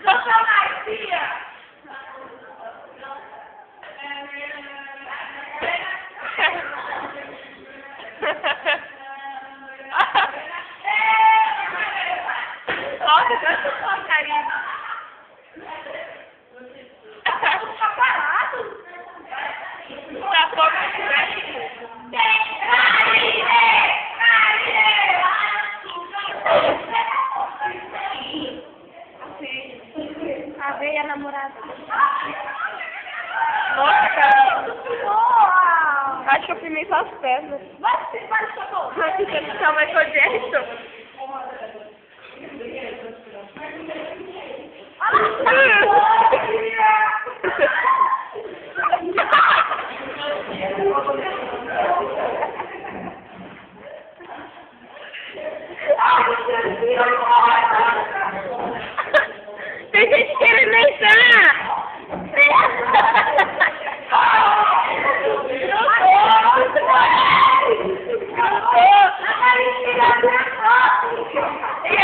Nossa, quanto só, Karine. Tá parado? Tá pouco a veia namorada. Nossa, cara. Acho que eu filmei só as pernas. Vai sua boca. Você tá mais Jackson. Tem gente querendo entrar! Não